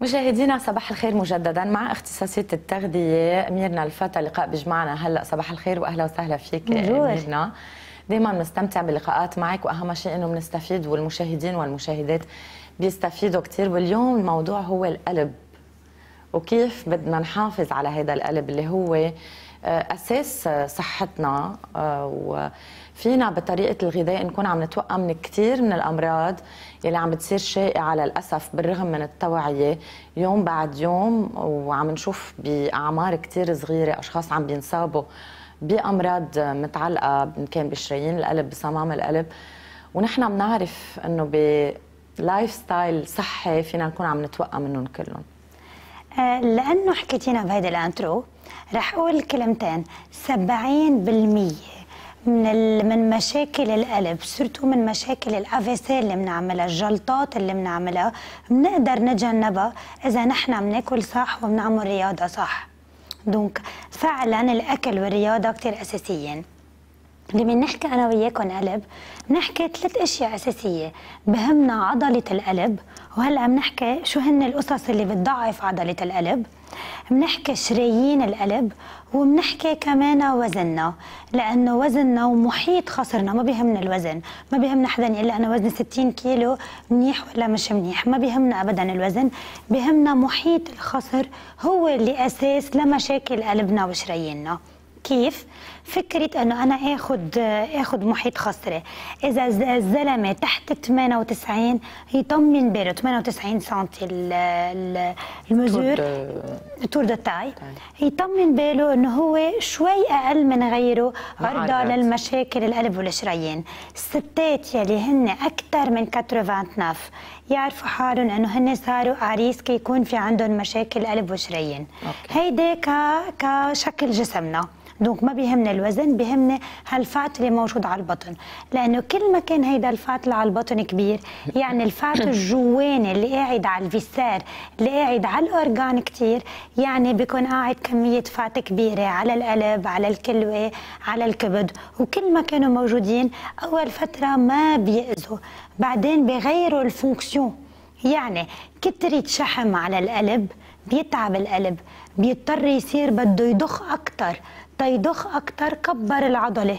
مشاهدينا صباح الخير مجددا مع اختصاصية التغذية ميرنا الفتى. لقاء بيجمعنا هلا. صباح الخير واهلا وسهلا فيك ميرنا. دائما بنستمتع باللقاءات معك واهم شيء انه بنستفيد والمشاهدين والمشاهدات بيستفيدوا كثير. واليوم الموضوع هو القلب وكيف بدنا نحافظ على هذا القلب اللي هو اساس صحتنا، وفينا بطريقه الغذاء نكون عم نتوقع من كثير من الامراض يلي عم بتصير شائعه للاسف بالرغم من التوعيه يوم بعد يوم. وعم نشوف باعمار كثير صغيره اشخاص عم بينصابوا بامراض متعلقه ان كان بشرايين القلب بصمام القلب. ونحن بنعرف انه بلايف ستايل صحي فينا نكون عم نتوقع منهم كلهم. لانه حكيتينا بهيدا الانترو رح اقول كلمتين. 70% من مشاكل القلب، سورتو من مشاكل الافيسي اللي بنعملها، الجلطات اللي بنعملها، بنقدر نتجنبها اذا نحن بناكل صح وبنعمل رياضه صح. دونك فعلا الاكل والرياضه كثير اساسيين. لما نحكي انا وياكم قلب بنحكي 3 اشياء اساسيه بهمنا عضله القلب، وهلا بنحكي شو هن القصص اللي بتضعف عضله القلب. بنحكي شرايين القلب، وبنحكي كمان وزننا، لانه وزننا ومحيط خصرنا. ما بيهمنا الوزن، ما بيهمنا حدا يقول انا وزني 60 كيلو منيح ولا مش منيح، ما بيهمنا ابدا الوزن، بيهمنا محيط الخصر هو اللي اساس لمشاكل قلبنا وشراييننا. كيف؟ فكرة انه انا اخذ محيط خصري. اذا الزلمه تحت 98 يطمن باله، 98 سنتي المزور تور دو تاي، يطمن باله انه هو شوي اقل من غيره عرضه للمشاكل القلب والشرايين. الستات يلي هن اكثر من 89 يعرفوا حالهم انه هن صاروا عريس كي يكون في عندهم مشاكل قلب وشرايين. هيدي كشكل جسمنا. دونك ما بيهمنا الوزن، بيهمنا هالفات اللي موجود على البطن، لانه كل ما كان هيدا الفات اللي على البطن كبير يعني الفات الجواني اللي قاعد على الفيسار اللي قاعد على الاورجان كثير، يعني بيكون قاعد كميه فات كبيره على القلب، على الكلوه، على الكبد. وكل ما كانوا موجودين اول فتره ما بيأذوا، بعدين بيغيروا الفونكسيون. يعني كترة شحم على القلب بيتعب القلب، بيضطر يصير بده يضخ اكثر، تيضخ اكثر كبر العضله.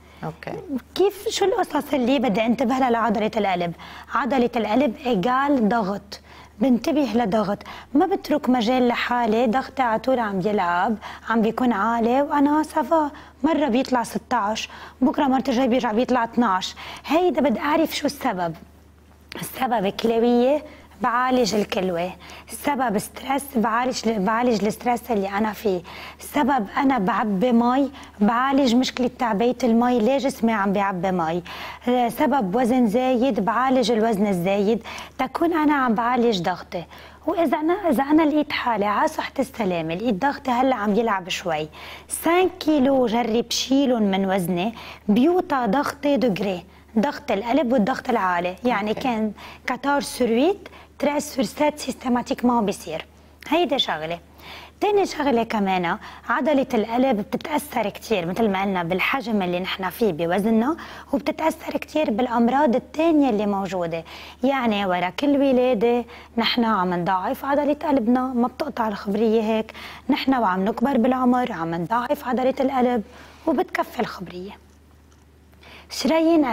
كيف؟ شو القصص اللي بدي انتبه لها لعضله القلب؟ عضله القلب ايجال ضغط، بنتبه لضغط، ما بترك مجال لحالي ضغطي على طول عم بيلعب، عم بيكون عالي وانا سافا، مره بيطلع 16 بكره مرة جاي بيرجع بيطلع 12. هيدا بدي اعرف شو السبب. السبب كلويه بعالج الكلوة، السبب ستريس بعالج الستريس اللي أنا فيه، السبب أنا بعبي مي بعالج مشكلة تعبية المي، ليه جسمي عم بيعبي مي، سبب وزن زايد بعالج الوزن الزايد، تكون أنا عم بعالج ضغطي. وإذا أنا لقيت حالي على صحة السلامة، لقيت ضغطي هلا عم يلعب شوي، 5 كيلو جرب شيلهم من وزني بيوطى ضغطي دغري، ضغط القلب والضغط العالي، يعني كان 14/8 13/7 سيستماتيكمون بيصير. هيدي شغله. تاني شغله كمان عضله القلب بتتاثر كثير مثل ما قلنا بالحجم اللي نحن فيه بوزننا، وبتتاثر كثير بالامراض الثانيه اللي موجوده. يعني ورا كل ولاده نحن عم نضاعف عضله قلبنا، ما بتقطع الخبريه هيك، نحن وعم نكبر بالعمر عم نضاعف عضله القلب وبتكفي الخبريه. شرايين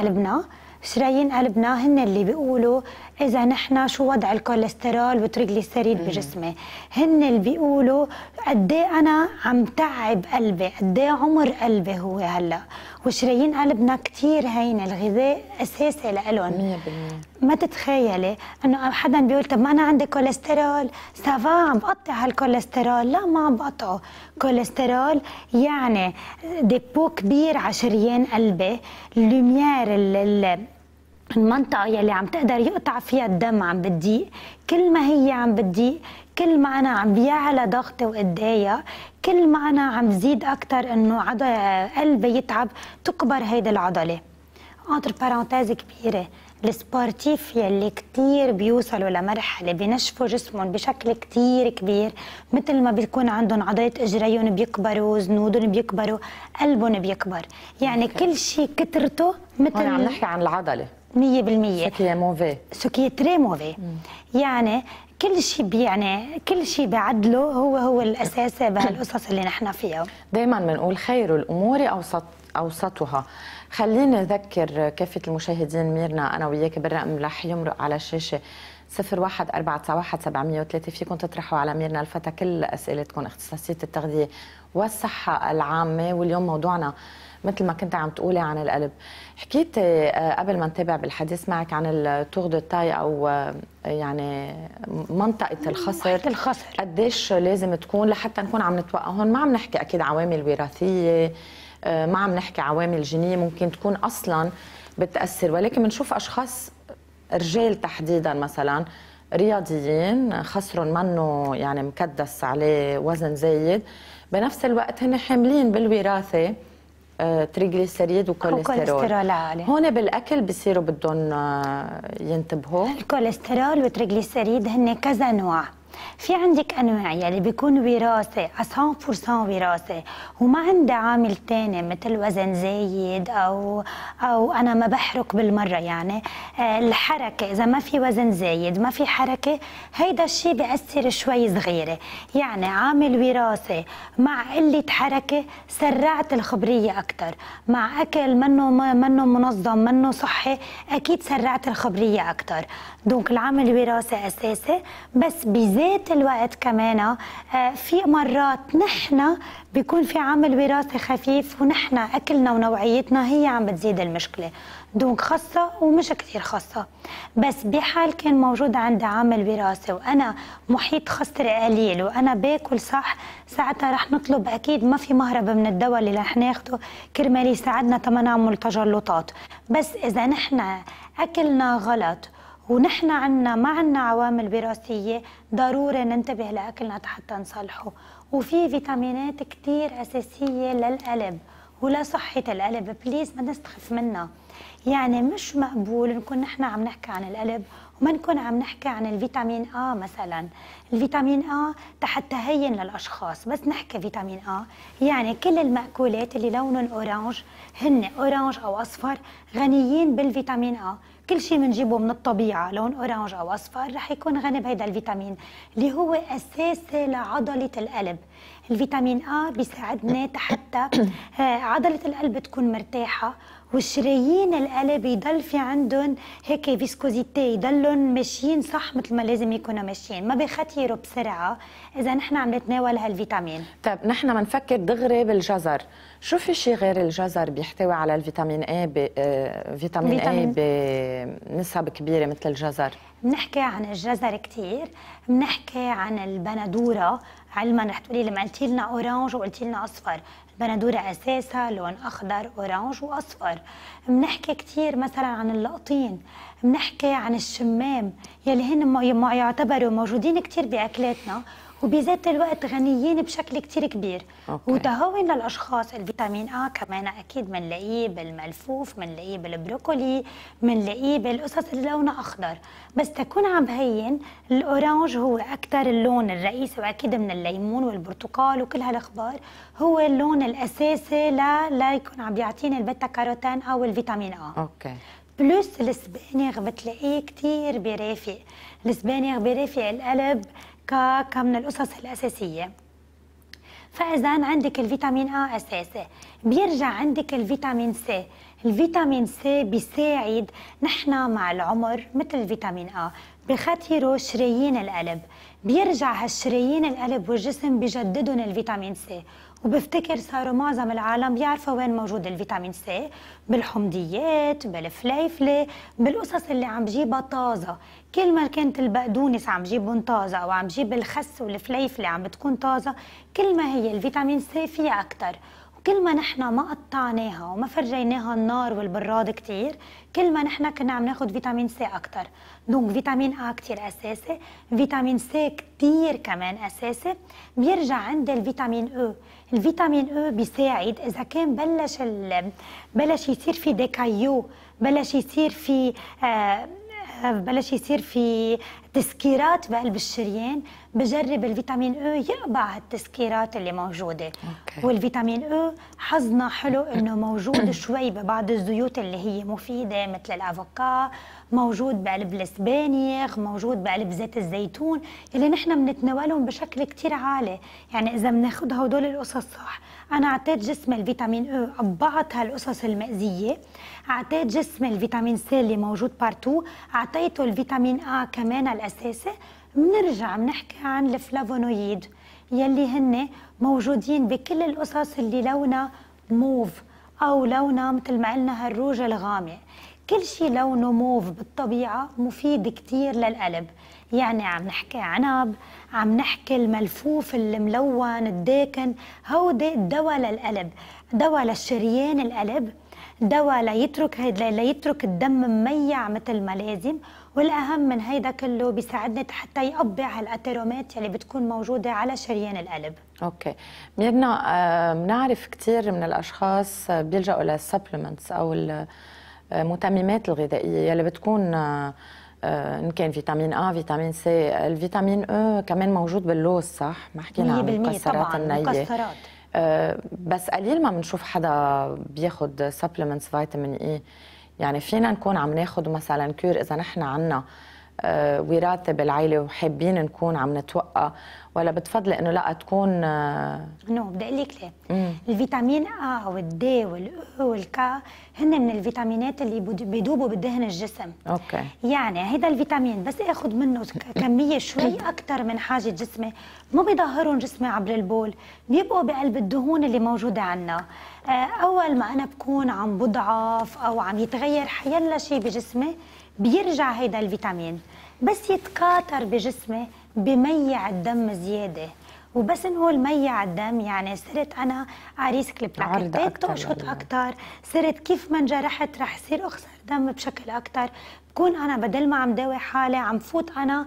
قلبنا هن اللي بيقولوا اذا نحن شو وضع الكوليسترول والتريغليسيريد بجسمي، هن اللي بيقولوا قد ايه انا عم تعب قلبي، قد ايه عمر قلبي هو هلا. وشرايين قلبنا كثير هين الغذاء اساسي لإلهم 100%. ما تتخيلي انه حدا بيقول طب ما انا عندي كوليسترول سافا عم بقطع هالكوليسترول، لا ما عم بقطعه. كوليسترول يعني ديبو كبير على شريان قلبي، اللوميير المنطقة يلي عم تقدر يقطع فيها الدم عم بتضيق، كل ما هي عم بتضيق كل ما أنا عم بيعلى ضغطي وقدايا، كل ما أنا عم زيد أكتر إنه قلبي يتعب، تكبر هيدي العضلة. انتر بارانتيز كبيرة، السبورتيف يلي كتير بيوصلوا لمرحلة بينشفوا جسمهم بشكل كتير كبير، مثل ما بيكون عندهم عضلة اجريهم بيكبروا، زنودهم بيكبروا، قلبهم بيكبر، يعني كل شيء كترته مثل. هون عم نحكي عن العضلة 100%. سو كي موفي، سو كي تري موفي. يعني كل شيء يعني كل شيء بعدله هو الاساس بهالقصص اللي نحن فيها. دائما بنقول خير الامور اوسطها. خليني نذكر كافه المشاهدين ميرنا انا وياك بالرقم رح يمرق على الشاشه 01491 فيكم تطرحوا على ميرنا الفتى كل اسئلتكم اختصاصيه التغذيه والصحه العامه. واليوم موضوعنا مثل ما كنت عم تقولي عن القلب. حكيت قبل ما نتابع بالحديث معك عن التور دو تاي او يعني منطقه الخصر قديش لازم تكون لحتى نكون عم نتوقع. هون ما عم نحكي اكيد عوامل وراثيه، ما عم نحكي عوامل جينيه ممكن تكون اصلا بتاثر، ولكن بنشوف اشخاص رجال تحديدا مثلا رياضيين خصرهم منه يعني مكدس عليه وزن زايد، بنفس الوقت هن حاملين بالوراثه تريغليسيريد وكوليسترول عالي. هون بالاكل بصيروا بدهم ينتبهوا. الكوليسترول والتريغليسيريد هن كذا نوع. في عندك انواع يلي بيكون وراثه 100% وراثه وما عنده عامل ثاني مثل وزن زايد او انا ما بحرك بالمره. يعني الحركه اذا ما في وزن زايد ما في حركه هيدا الشيء بياثر شوي صغيره. يعني عامل وراثه مع قله حركه سرعت الخبريه اكثر، مع اكل منه منظم منه صحي اكيد سرعت الخبريه اكثر. دونك العامل الوراثي اساسي، بس بذات الوقت كمان في مرات نحن بيكون في عامل وراثي خفيف ونحن اكلنا ونوعيتنا هي عم بتزيد المشكله. دونك خاصه ومش كثير خاصه، بس بحال كان موجود عندي عامل وراثي وانا محيط خصري قليل وانا باكل صح، ساعتها رح نطلب اكيد ما في مهرب من الدواء اللي رح ناخده كرمال يساعدنا تما نعمل تجلطات. بس اذا نحن اكلنا غلط ونحن ما عنا عوامل وراثيه ضروري ننتبه لاكلنا حتى نصلحه. وفي فيتامينات كثير اساسيه للقلب ولصحه القلب، بليز ما نستخف منها. يعني مش مقبول نكون نحن عم نحكي عن القلب وما نكون عم نحكي عن الفيتامين A مثلا. الفيتامين A حتى هين للاشخاص، بس نحكي فيتامين A يعني كل المأكولات اللي لونهم اورانج هن اورانج او اصفر غنيين بالفيتامين A. كل شيء بنجيبه من الطبيعه لون اورانج او اصفر رح يكون غني بهذا الفيتامين اللي هو اساسي لعضله القلب. الفيتامين A بيساعدنا حتى عضله القلب تكون مرتاحه وشرايين القلب يضل في عندهم هيك فيسكوزيتي، يضلهم ماشيين صح مثل ما لازم يكونوا ماشيين، ما بيختيروا بسرعه اذا نحن عم نتناول هالفيتامين. طيب نحن بنفكر دغري بالجزر، شو في شيء غير الجزر بيحتوي على الفيتامين A فيتامين A بنسب كبيره مثل الجزر؟ بنحكي عن الجزر كثير، بنحكي عن البندوره. علما رح تقولي لما قلتي لنا اورانج وقلتي لنا اصفر، البندوره اساسها لون اخضر اورانج واصفر. بنحكي كثير مثلا عن اللقطين، بنحكي عن الشمام يلي هن يعتبروا موجودين كثير باكلاتنا وبذات الوقت غنيين بشكل كتير كبير. وتهون للاشخاص. الفيتامين A كمان اكيد بنلاقيه بالملفوف، بنلاقيه بالبروكولي، بنلاقيه بالقصص اللي لونها اخضر. بس تكون عم بهين الاورانج هو اكثر اللون الرئيسي، واكيد من الليمون والبرتقال وكل هالاخبار هو اللون الاساسي لا يكون عم بيعطيني البيتا كاروتين او الفيتامين A. اوكي. بلس السبانغ بتلاقيه كتير بيرافق، السبانغ بيرافق القلب كمن القصص الأساسية. فإذا عندك الفيتامين A أساسي، بيرجع عندك الفيتامين C. الفيتامين C بيساعد نحن مع العمر مثل الفيتامين A بخاطره شرايين القلب، بيرجع هالشرايين القلب والجسم بيجددهم الفيتامين C. وبفتكر صاروا معظم العالم بيعرفوا وين موجود الفيتامين C، بالحمضيات، بالفليفله، بالقصص اللي عم بجيبها طازه. كل ما كانت البقدونس عم بجيبهم طازه او عم بجيب الخس والفليفله عم بتكون طازه، كل ما هي الفيتامين C فيها اكثر. وكل ما نحن ما قطعناها وما فرجيناها النار والبراد كثير، كل ما نحن كنا عم ناخذ فيتامين C اكثر. دونك فيتامين A كثير اساسي، فيتامين C كثير كمان اساسي. بيرجع عند الفيتامين E. الفيتامين E بيساعد اذا كان بلش يصير في ديكايو، بلش يصير في بلش يصير في تسكيرات بقلب الشريان، بجرب الفيتامين او يقبع هالتسكيرات اللي موجوده. أوكي. والفيتامين او حظنا حلو انه موجود شوي ببعض الزيوت اللي هي مفيده مثل الافوكا، موجود بقلب السبانخ، موجود بقلب زيت الزيتون اللي نحن بنتناولهم بشكل كتير عالي. يعني اذا بناخذ هدول القصص صح، انا اعطيت جسمي الفيتامين او، قبعت هالقصص المأذيه، اعطيت جسمي الفيتامين سي اللي موجود بارتو، اعطيته الفيتامين ا كمان الاساسي. بنرجع بنحكي عن الفلافونويد يلي هن موجودين بكل القصص اللي لونها موف او لونها مثل ما قلنا هالروج الغامق. كل شيء لونه موف بالطبيعه مفيد كتير للقلب. يعني عم نحكي عنب، عم نحكي الملفوف الملون الداكن، هودي دواء للقلب، دواء للشريان القلب، دواء ليترك الدم مميع مثل ما لازم. والاهم من هيدا كله بيساعدنا حتى يقبع هالاتيرومات اللي بتكون موجوده على شريان القلب. اوكي ميرنا، بنعرف كثير من الاشخاص بيلجأوا للسبلمنتس او المتممات الغذائيه اللي بتكون ان كان فيتامين ا، فيتامين سي، الفيتامين او كمان موجود باللوز صح؟ ما حكينا عن المكسرات النيه. مكسرات. بس قليل ما بنشوف حدا بياخد سبلمنتس فيتامين اي. يعني فينا نكون عم ناخد مثلا كور اذا نحن عنا وراثه بالعائله وحابين نكون عم نتوقع، ولا بتفضلي انه لا تكون نو بدي اقول لك ليه. الفيتامين ا والدي والاو والكا هن من الفيتامينات اللي بيدوبوا بدهن الجسم. اوكي. يعني هيدا الفيتامين بس اخذ منه كميه شوي اكثر من حاجه جسمي، مو بيظهرون جسمي عبر البول، بيبقوا بقلب الدهون اللي موجوده عنا. اول ما انا بكون عم بضعف او عم يتغير حيلا شيء بجسمي، بيرجع هيدا الفيتامين بس يتكاثر بجسمي بميع الدم زياده. وبس نقول ميع الدم يعني صرت انا عريسك البلاكيتات تقشط اكثر، صرت كيف ما انجرحت رح يصير اخسر دم بشكل اكثر، بكون انا بدل ما عم داوي حالي عم فوت انا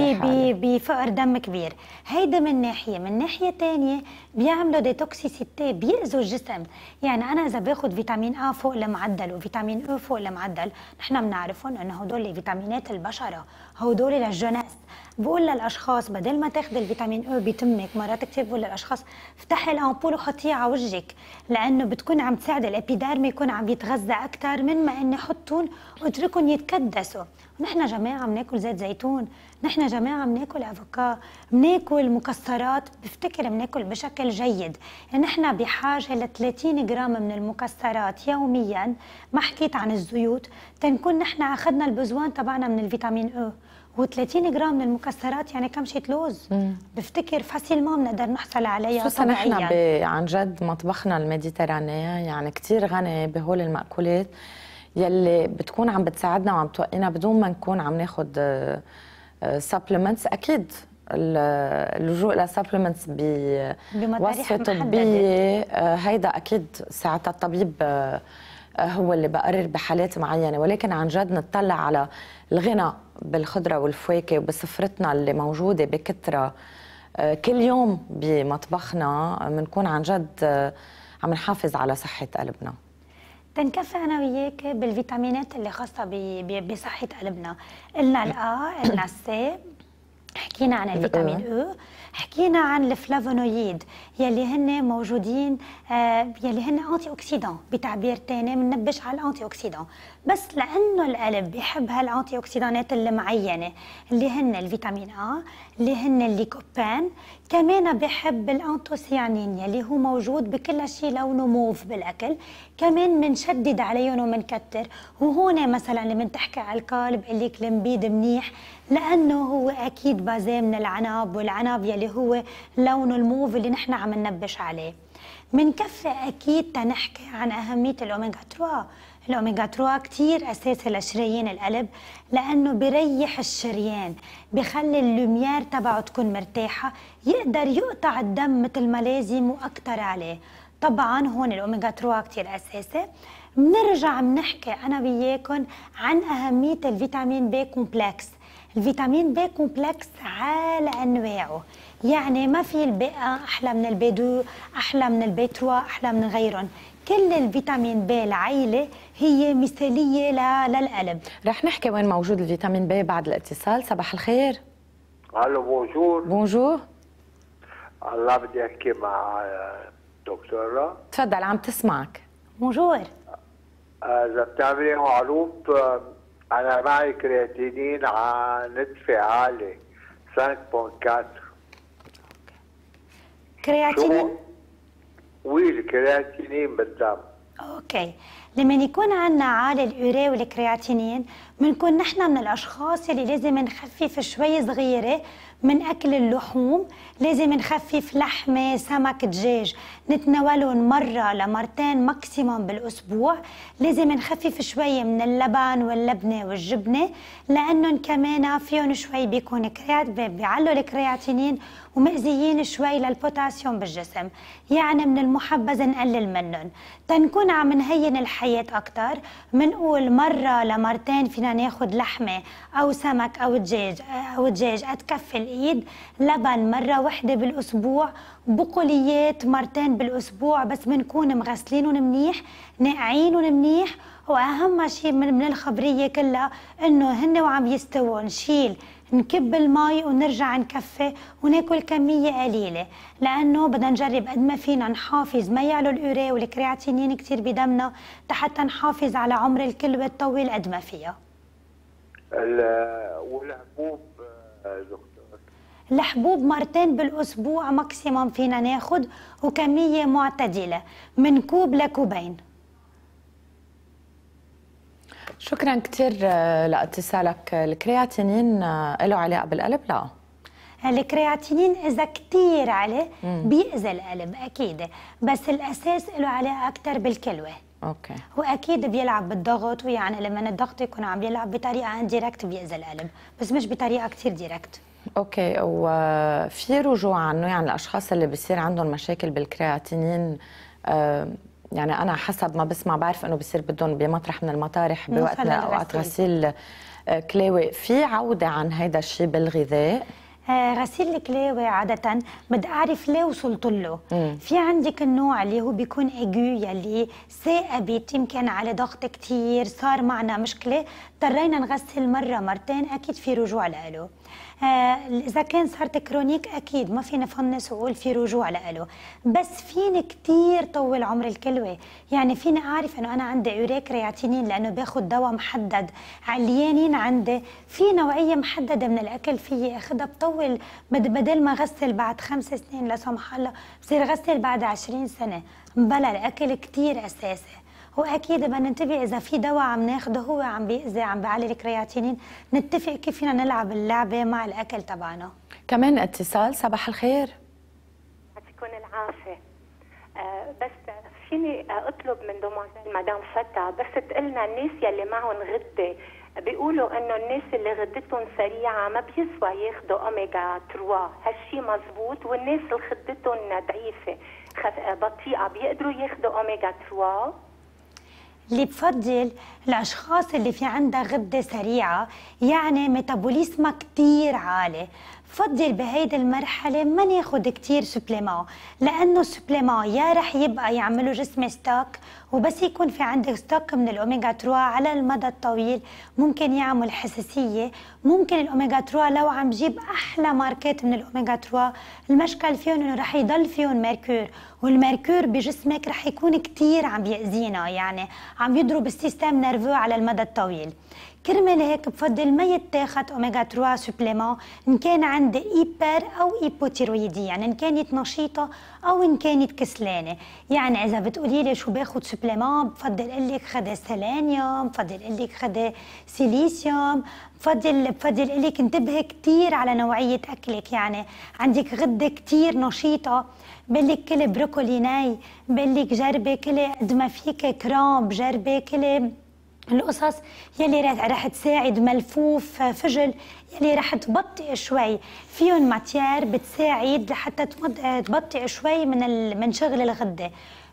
بفقر دم كبير. هيدا من ناحيه. من ناحيه ثانيه بيعملوا ديتوكسيسيتي، بيأذوا الجسم. يعني انا اذا باخذ فيتامين ا فوق المعدل وفيتامين او فوق المعدل، نحن بنعرفهم انه هدول فيتامينات البشره، هدول للجنس. بقول للاشخاص بدل ما تاخذي الفيتامين او بتمك، مرات كثير بقول للاشخاص افتحي الامبول وحطيه على وجهك، لانه بتكون عم تساعد الابيديرم يكون عم يتغذى اكثر من ما اني احطهم واتركهم يتكدسوا. نحن جماعه بناكل زيت زيتون، نحن جماعه بناكل افوكا، بناكل مكسرات، بفتكر بناكل بشكل جيد. يعني نحن بحاجه ل 30 جرام من المكسرات يوميا، ما حكيت عن الزيوت، تنكون نحن اخذنا البزوان تبعنا من الفيتامين او. و30 جرام من المكسرات يعني كم شيء لوز. بفتكر فاسيل ما بنقدر نحصل عليها خصوصا نحن عن جد مطبخنا الميديتراني يعني كثير غني بهول المأكولات يلي بتكون عم بتساعدنا وعم توقينا بدون ما نكون عم ناخذ سبلمنتس. اكيد اللجوء لسبلمنتس بوصفه طبيه هيدا اكيد ساعتها الطبيب هو اللي بقرر بحالات معينه، ولكن عن جد نطلع على الغنى بالخضره والفواكه وبسفرتنا اللي موجوده بكثره كل يوم بمطبخنا، بنكون عن جد عم نحافظ على صحه قلبنا. تنكفي انا وياك بالفيتامينات اللي خاصه بصحه قلبنا. قلنا الآ، قلنا السي، حكينا عن الفيتامين او، حكينا عن الفلافونويد يلي هن موجودين، يلي هن انتي اوكسيدون بتعبير ثاني، بننبش على الانتي اوكسيدون. بس لانه القلب بيحب هالانتي اوكسيدونات المعينه اللي هن الفيتامين ا، اللي هن الليكوبين، كمان بحب الانتوسيانين يلي هو موجود بكل شيء لونه موف بالاكل، كمان بنشدد عليهم وبنكتر. وهون مثلا لما تحكي على القلب بقول لك المبيد منيح، لانه هو اكيد بازيه من العنب، والعنب يلي هو لونه الموف اللي نحن عم ننبش عليه. منكفي اكيد تنحكي عن اهميه الاوميجا 3. الاوميجا 3 كثير اساسي لشرايين القلب، لانه بريح الشريان، بخلي اللوميار تبعه تكون مرتاحه، يقدر يقطع الدم مثل ما لازم واكثر عليه. طبعا هون الاوميجا 3 كثير اساسي. بنرجع بنحكي انا وياكم عن اهميه الفيتامين بي كومبلكس. الفيتامين بي كومبلكس على انواعه، يعني ما في البي احلى من البي 2، احلى من البي 3، احلى من غيرهم. كل الفيتامين بي العائله هي مثاليه للقلب. رح نحكي وين موجود الفيتامين بي بعد الاتصال. صباح الخير. الو بونجور. بونجور. الله بدي احكي مع دكتوره. تفضل عم تسمعك. بونجور. اذا بتعملي معروف، انا معي كرياتينين على نتفه عالي 5.4. كرياتينين؟ وي الكرياتينين بالدم. اوكي، لما يكون عندنا عالي اليوريا والكرياتينين بنكون نحن من الاشخاص اللي لازم نخفف شوي صغيره من اكل اللحوم، لازم نخفف لحمه، سمك، دجاج، نتناولهم مره لمرتين ماكسيموم بالاسبوع. لازم نخفف شوي من اللبن واللبنه والجبنه، لانهم كمان فيهم شوي بيكون بيعلوا الكرياتينين ومأذيين شوي للبوتاسيوم بالجسم، يعني من المحبذ نقلل منهم. تنكون عم نهين الحياة أكتر منقول مرة لمرتين فينا ناخد لحمة أو سمك أو دجاج قد كف الإيد، لبن مرة وحدة بالأسبوع، بقوليات مرتين بالأسبوع، بس بنكون مغسلينهم منيح، ناقعينهم منيح. وأهم شيء من الخبرية كلها إنه هن وعم يستووا نشيل نكب المي ونرجع نكفي وناكل كمية قليلة، لأنه بدنا نجرب قد ما فينا نحافظ ما يعلو اليوريا والكرياتينين كتير بدمنا حتى نحافظ على عمر الكلوة الطويل قد ما فيها. والحبوب دكتور؟ الحبوب مرتين بالأسبوع ماكسيموم فينا ناخد، وكمية معتدلة من كوب لكوبين. شكرا كثير لاتصالك. الكرياتينين له علاقه بالقلب؟ لا، الكرياتينين اذا كثير عليه بيأذي القلب اكيد، بس الاساس له علاقه اكثر بالكلوه. اوكي. واكيد بيلعب بالضغط، ويعني لما الضغط يكون عم يلعب بطريقه انديركت بيأذي القلب، بس مش بطريقه كثير ديركت. اوكي. وفي رجوع عنه، يعني الاشخاص اللي بصير عندهم مشاكل بالكرياتينين، يعني أنا حسب ما بسمع بعرف إنه بصير بدهم بمطرح من المطارح بوقت من الأوقات غسيل كلاوي. في عودة عن هيدا الشيء بالغذاء؟ غسيل الكلاوي عادة بدي أعرف ليه وصلت له. في عندك النوع اللي هو بيكون ايجو، يلي ثاقبت يمكن على ضغط كتير، صار معنا مشكلة اضطرينا نغسل مرة مرتين، أكيد في رجوع له. إذا كان صارت كرونيك أكيد ما فينا نفنس وقول في رجوع له، بس فيني كتير طول عمر الكلوة. يعني فيني أعرف إنه أنا عندي يوريا كرياتينين لأنه باخد دواء محدد. عليانين عندي في نوعية محددة من الأكل فيي أخدها بطول، بدل ما غسل بعد 5 سنين لا سمح الله بصير غسل بعد 20 سنة. بلا الأكل كتير أساسي، واكيد بدنا ننتبه اذا في دواء عم ناخده هو عم بيأذي عم بيعلي الكرياتينين، نتفق كيف فينا نلعب اللعبه مع الاكل تبعنا. كمان اتصال. صباح الخير. يعطيكم العافيه. بس فيني اطلب من دومازيل مدام فتى بس تقلنا الناس يلي معهم غده بيقولوا انه الناس اللي غدتهم سريعه ما بيسوى ياخذوا اوميجا 3، هالشي مزبوط؟ والناس اللي غدتهم ضعيفه بطيئه بيقدروا ياخذوا اوميجا 3؟ اللي بفضل الاشخاص اللي في عندها غده سريعه، يعني ميتابوليزما كتير عالي، بفضل بهيدي المرحله ما ناخذ كتير سبليمون، لانه السبليمون يا رح يبقى يعملوا جسم ستوك، وبس يكون في عندك ستوك من الاوميجا 3 على المدى الطويل ممكن يعمل حساسيه. ممكن الاوميجا 3 لو عم جيب احلى ماركات من الاوميجا 3 المشكل فيهم انه رح يضل فيهم ميركور، والميركور بجسمك رح يكون كتير عم بيأذينا، يعني عم يضرب السيستم نيرفو على المدى الطويل. كرمال هيك بفضل ما يتاخد اوميجا 3 سبليمون ان كان عندي ايبر او ايبوتيرويدي، يعني ان كانت نشيطه او ان كانت كسلانه. يعني اذا بتقولي لي شو باخذ سبليمون، بفضل اقول لك خدي سيلينيوم، بفضل اقول لك خدي سيليسيوم، بفضل اقول لك انتبهي كثير على نوعيه اكلك. يعني عندك غده كثير نشيطه، بقول لك كلي بروكولي ني، بقول لك جربي كلي قد ما فيك كرامب، جربي كلي القصص يلي رح تساعد، ملفوف، فجل يلي رح تبطئ شوي، فيهم ماتيار بتساعد لحتى تبطئ شوي من شغل الغده.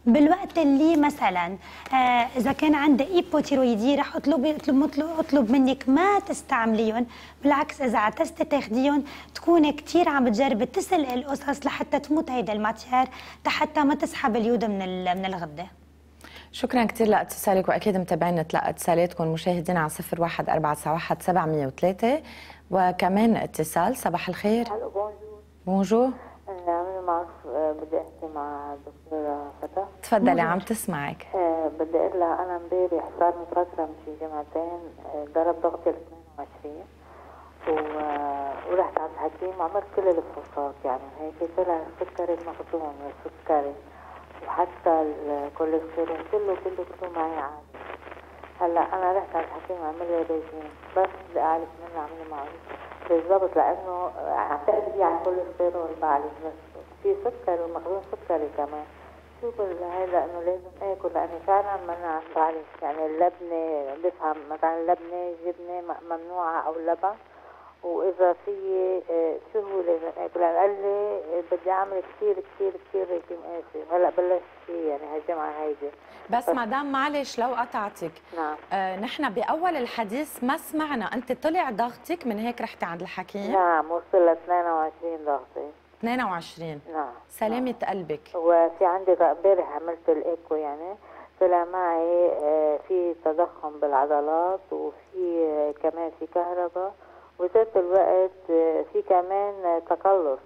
بالوقت اللي مثلا اذا كان عندها ايبوتيرويدية رح اطلب منك ما تستعمليهم، بالعكس اذا عتزتي تاخديهم تكوني كثير عم بتجربي تسلقي القصص لحتى تموت هيدا الماتيار حتى ما تسحب اليود من الغده. شكرا كثير لاتصالك، واكيد متابعين نتلقى اتصالاتكم مشاهدينا على 01491 وكمان اتصال. صباح الخير. بونجور. عمري ما اعرف، بدي احكي مع الدكتوره فتى. تفضلي عم تسمعك. بدي اقول لها انا امبارح صار لي فتره من شي جمعتين ضرب ضغطي ل 22 ورحت على الحكيم وعملت كل الفحوصات يعني هيك طلع السكري المخزون والسكري وحتى الكوليسترول كله معي عادي. هلا انا رحت على الحكيم عمل لي ريجيم بس بدي اعرف منه عمل لي معروف بالضبط لانه عم تاخذي على الكوليسترول بعرف بس في سكر ومخزون سكري كمان. شو هذا انه لازم اكل لاني فعلا ما بعرف يعني اللبنه بفهم مثلا اللبنه جبنه ممنوعه او لبن واذا في شو هو لازم اكل. قال لي بدي اعمل كثير ريجيم قاسي هلا بلشت فيه يعني هالجمعه هيدي. بس مدام معلش لو قطعتك. نعم. نحن باول الحديث ما سمعنا انت طلع ضغطك من هيك رحتي عند الحكيم؟ نعم وصل ل 22 ضغطي. 22. نعم. سلامة قلبك. وفي عندي امبارح عملت الايكو يعني طلع معي في تضخم بالعضلات وفي كمان في كهرباء وذات الوقت في كمان تقلص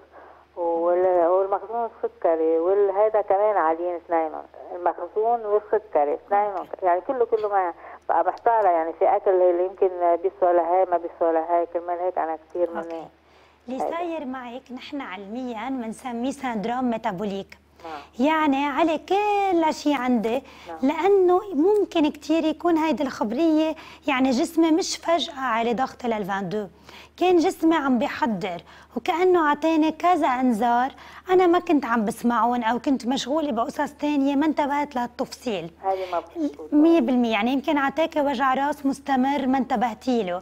والمخزون السكري والهذا كمان عاليين اثنينهم المخزون والسكري اثنينهم يعني كله معي بقى محتاره يعني في اكل اللي يمكن بيسوى لهي ما بيسوى لهي كرمال هيك انا كثير مني. اللي صاير معك نحن علميا بنسميه سندروم ميتابوليك. يعني على كل شيء عندي لانه ممكن كثير يكون هيدي الخبريه يعني جسمي مش فجاه على ضغط لل 22 كان جسمي عم بيحضر وكانه اعطاني كذا انذار انا ما كنت عم بسمعهم او كنت مشغوله بقصص ثانيه ما انتبهت للتفصيل. هذه ما 100% يعني يمكن اعطاكي وجع راس مستمر ما انتبهتي له.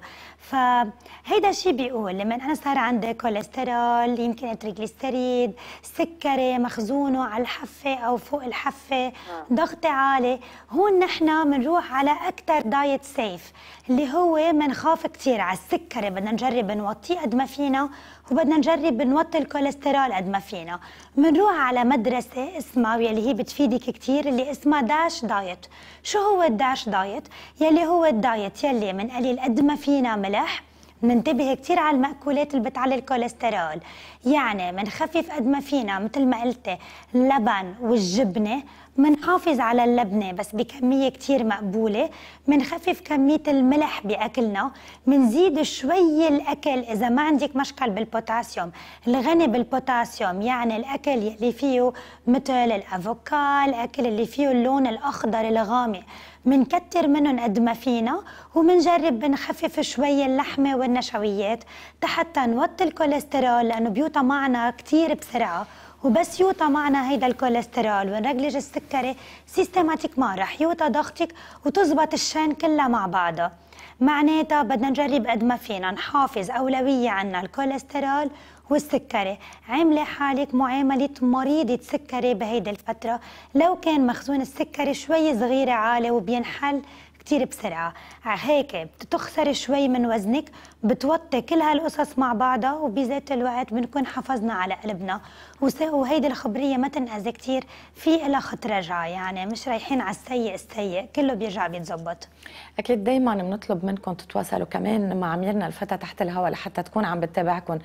فهيدا الشيء بيقول لما انا صار عندي كوليسترول يمكن تريغليسيريد سكري مخزونه على الحفه او فوق الحفه ضغطي عالي هون نحن بنروح على اكثر دايت سيف اللي هو بنخاف كثير على السكري بدنا نجرب نوطيه قد ما فينا وبدنا نجرب نوطي الكوليسترول قد ما فينا. بنروح على مدرسه اسمها واللي هي بتفيدك كثير اللي اسمها داش دايت. شو هو الداش دايت؟ يلي هو الدايت يلي بنقلل قد ما فينا ملح بننتبه كثير على المأكولات اللي بتعلي الكوليسترول يعني بنخفف قد ما فينا مثل ما قلتي اللبن والجبنه منحافظ على اللبنه بس بكميه كثير مقبوله منخفف كميه الملح باكلنا منزيد شوي الاكل اذا ما عندك مشكل بالبوتاسيوم الغني بالبوتاسيوم يعني الاكل اللي فيه مثل الافوكا الاكل اللي فيه اللون الاخضر الغامق منكتر منهم قد ما فينا ومنجرب بنخفف شوي اللحمه والنشويات حتى نوطي الكوليسترول لانه بيوطى معنا كثير بسرعه وبس يوطى معنا هيدا الكوليسترول ونرجلج السكري سيستماتيك ما رح يوطى ضغطك وتزبط الشين كلها مع بعضها. معناتها بدنا نجرب قد ما فينا نحافظ اولويه عنا الكوليسترول والسكري. عامله حالك معامله مريضه سكري بهيدي الفتره لو كان مخزون السكري شوي صغيره عالي وبينحل كتير بسرعة هيك بتخسر شوي من وزنك بتوطي كل هالقصص مع بعضها وبذات الوقت بنكون حافظنا على قلبنا وهيدي الخبرية ما تنأذي كتير في إلها خط رجعة يعني مش رايحين على السيء كله بيرجع بيتزبط. أكيد دايما بنطلب منكم تتواصلوا كمان مع أميرنا الفتى تحت الهواء لحتى تكون عم بتابعكم.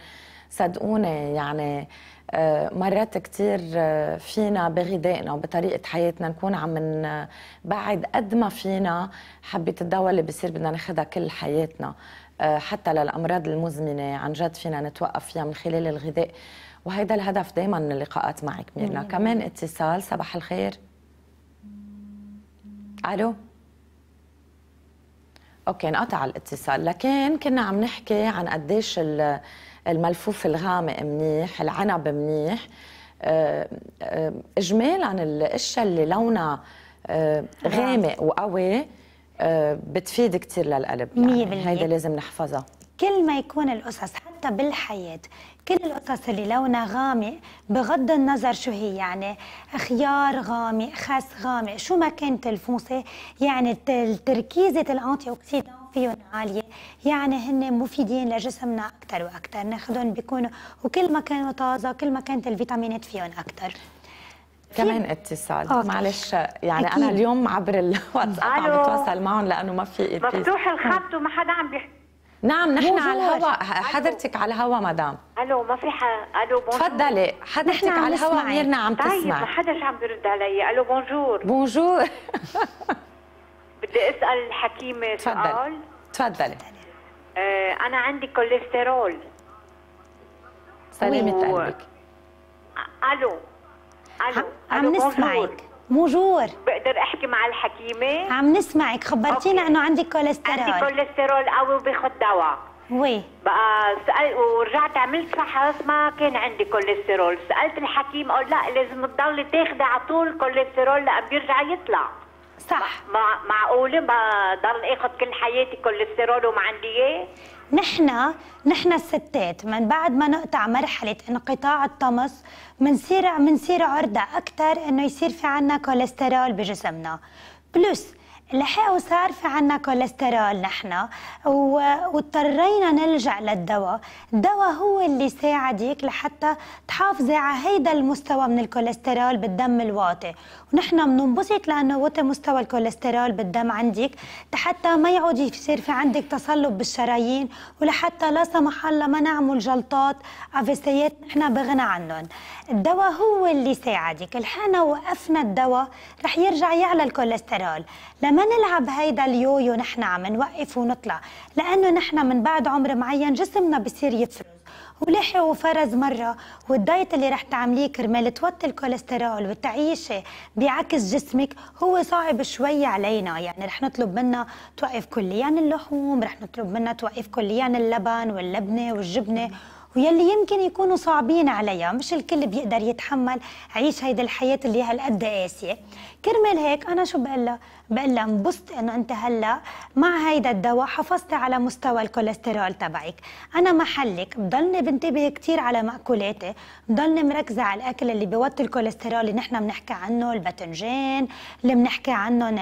صدقوني يعني مرات كتير فينا بغذائنا وبطريقة حياتنا نكون عم نبعد قد ما فينا حبة الدواء اللي بصير بدنا ناخدها كل حياتنا حتى للأمراض المزمنة عن جد فينا نتوقف فيها من خلال الغذاء وهيدا الهدف دايما من اللقاءات معك ميرنا. كمان اتصال. صباح الخير. ألو. اوكي انقطع الاتصال لكن كنا عم نحكي عن قديش الملفوف الغامق منيح العنب منيح اجمالا الاشياء اللي لونها غامق وقوي بتفيد كثير للقلب يعني هيدا لازم نحفظها كل ما يكون القصص حتى حتى بالحياة كل القصص اللي لونها غامق بغض النظر شو هي، يعني خيار غامق، خس غامق، شو ما كانت الفونسة، يعني تركيزة الأنتي أوكسيدان فيهم عالية، يعني هن مفيدين لجسمنا أكثر وأكثر، ناخذهم بيكونوا، وكل ما كانوا طازة كل ما كانت الفيتامينات فيهم أكثر. كمان اتصال، معلش يعني أكيد. أنا اليوم عبر الواتساب عم بتواصل معهم لأنه ما في اتصال. مفتوح الخط وما حدا عم بيحكي. نعم نحن على الهواء، حضرتك على الهواء مدام. الو ما في الو بونجور. تفضلي حضرتك على الهواء، ميرنا عم تسمع. طيب ما حداش عم بيرد علي. الو بونجور. بونجور. بدي اسال الحكيمه سؤال. تفضلي. انا عندي كوليسترول. سلامة قلبك. الو عم نسمعك. بونجور. بقدر احكي مع الحكيمه؟ عم نسمعك، خبرتينا انه عندك كوليسترول. عندي كوليسترول قوي وباخذ دواء. وي بقى ورجعت عملت فحص ما كان عندي كوليسترول، سالت الحكيم قال لا لازم تضلي تاخذي على طول كوليسترول لأ بيرجع يطلع. صح. معقوله بضل اخذ كل حياتي كوليسترول وما عندي اياه؟ نحن الستات من بعد ما نقطع مرحله انقطاع الطمس منصير عرضه اكثر انه يصير في عنا كوليسترول بجسمنا. بلس لحقوا صار في عنا كوليسترول نحن واضطرينا نلجأ للدواء. الدواء هو اللي ساعدك لحتى تحافظي على هيدا المستوى من الكوليسترول بالدم الواطي، ونحن بننبسط لانه وطي مستوى الكوليسترول بالدم عندك حتى ما يعود يصير في عندك تصلب بالشرايين، ولحتى لا سمح الله ما نعمل جلطات افيسيات نحن بغنى عنهم. الدواء هو اللي ساعدك، الحنا وقفنا الدواء رح يرجع يعلى الكوليسترول. لما نلعب هيدا اليويو نحن عم نوقف ونطلع، لانه نحن من بعد عمر معين جسمنا بصير يفرز ولحي وفرز مره، والدايت اللي رح تعمليه كرمال توطي الكوليسترول وتعيشي بعكس جسمك هو صعب شوي علينا. يعني رح نطلب منا توقف كليا اللحوم، رح نطلب منا توقف كليا اللبن واللبنه والجبنه، ويلي يمكن يكونوا صعبين عليها، مش الكل بيقدر يتحمل عيش هيدي الحياة اللي هالقد قاسية. كرمال هيك أنا شو بقلها انبسط إنه أنت هلا مع هيدا الدواء حافظتي على مستوى الكوليسترول تبعك. أنا محلك بضلني بنتبه كتير على مأكولاتي، بضلني مركزة على الأكل اللي بيوطي الكوليسترول اللي نحن بنحكي عنه، الباذنجان اللي بنحكي عنهم،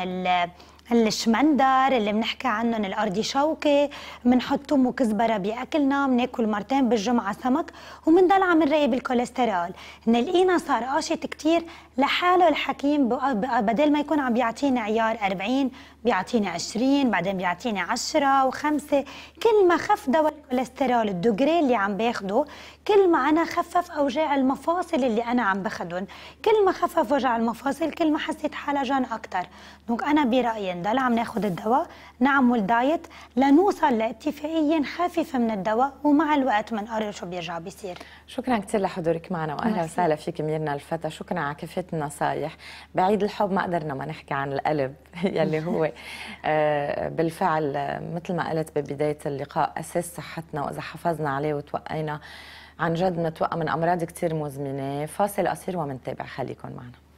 الشمندر اللي بنحكي عنهم، الأرضي شوكي، بنحط ثوم وكزبره باكلنا، بناكل مرتين بالجمعه سمك، وبنضل عم نراقب الكوليسترول. نلاقينا صار قاشط كثير لحاله الحكيم، بدل ما يكون عم بيعطيني عيار 40 بيعطيني 20، بعدين بيعطيني 10 و5. كل ما خف دواء الكوليسترول الدوغري اللي عم باخده، كل ما انا خفف اوجاع المفاصل اللي انا عم باخذهم، كل ما خفف وجع المفاصل كل ما حسيت حالة اكثر. دونك انا برايي نضل عم ناخذ الدواء، نعمل دايت لنوصل لاتفاقيه نخفف من الدواء، ومع الوقت بنقرر شو بيرجع بيصير. شكرا كثير لحضورك معنا، واهلا وسهلا فيك ميرنا الفتى. شكرا على كافه النصايح. بعيد الحب ما قدرنا ما نحكي عن القلب يلي هو بالفعل مثل ما قلت ببدايه اللقاء اساس صحتنا، واذا حافظنا عليه وتوقينا عن جد نتوقع من امراض كثير مزمنه. فاصل قصير ومنتابع، خليكم معنا.